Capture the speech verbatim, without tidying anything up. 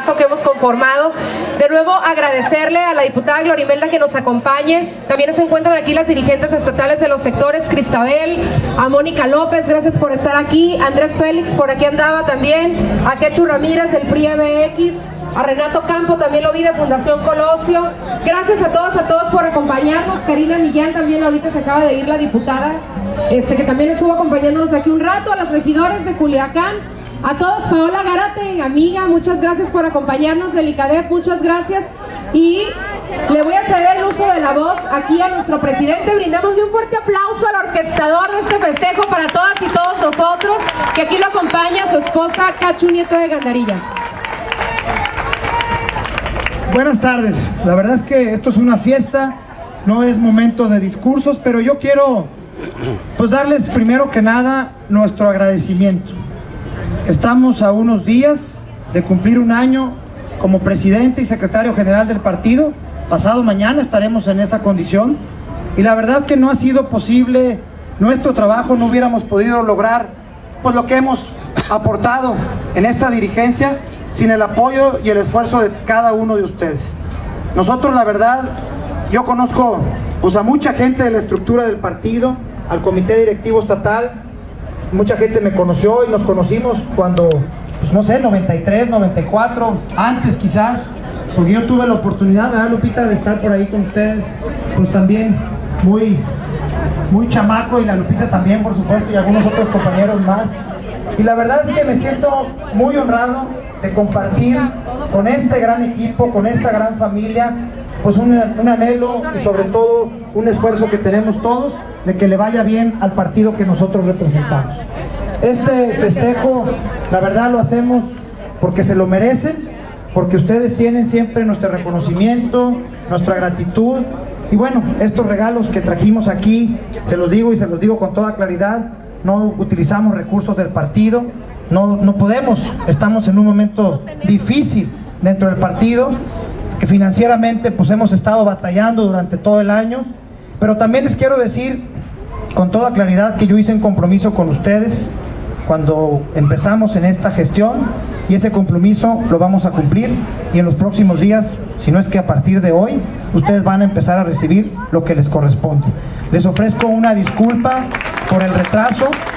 equipazo que hemos conformado. De nuevo agradecerle a la diputada Glorimelda que nos acompañe. También se encuentran aquí las dirigentes estatales de los sectores, Cristabel, a Mónica López, gracias por estar aquí, Andrés Félix por aquí andaba también, a Quechu Ramírez del P R I M X, a Renato Campo, también lo vi de Fundación Colosio. Gracias a todos, a todos por acompañarnos. Karina Millán también, ahorita se acaba de ir la diputada, este, que también estuvo acompañándonos aquí un rato, a los regidores de Culiacán, a todos. Paola Gárate, amiga, muchas gracias por acompañarnos, del I C A D E P, muchas gracias. Y le voy a ceder el uso de la voz aquí a nuestro presidente. Brindémosle un fuerte aplauso al orquestador de este festejo para todas y todos nosotros, que aquí lo acompaña su esposa Cachu Nieto de Gandarilla. Buenas tardes, la verdad es que esto es una fiesta, no es momento de discursos, pero yo quiero pues darles primero que nada nuestro agradecimiento. Estamos a unos días de cumplir un año como presidente y secretario general del partido. Pasado mañana estaremos en esa condición y la verdad que no ha sido posible nuestro trabajo, no hubiéramos podido lograr pues lo que hemos aportado en esta dirigencia sin el apoyo y el esfuerzo de cada uno de ustedes. Nosotros, la verdad, yo conozco pues a mucha gente de la estructura del partido, al comité directivo estatal, mucha gente me conoció y nos conocimos cuando, pues no sé, noventa y tres, noventa y cuatro, antes quizás, porque yo tuve la oportunidad, ¿verdad, Lupita?, de estar por ahí con ustedes, pues también muy, muy chamaco, y la Lupita también, por supuesto, y algunos otros compañeros más. Y la verdad es que me siento muy honrado de compartir con este gran equipo, con esta gran familia, pues un, un anhelo y sobre todo un esfuerzo que tenemos todos de que le vaya bien al partido que nosotros representamos. Este festejo, la verdad lo hacemos porque se lo merecen, porque ustedes tienen siempre nuestro reconocimiento, nuestra gratitud, y bueno, estos regalos que trajimos aquí, se los digo y se los digo con toda claridad, no utilizamos recursos del partido, no, no podemos, estamos en un momento difícil dentro del partido, que financieramente pues hemos estado batallando durante todo el año, pero también les quiero decir con toda claridad que yo hice un compromiso con ustedes cuando empezamos en esta gestión, y ese compromiso lo vamos a cumplir, y en los próximos días, si no es que a partir de hoy, ustedes van a empezar a recibir lo que les corresponde. Les ofrezco una disculpa por el retraso.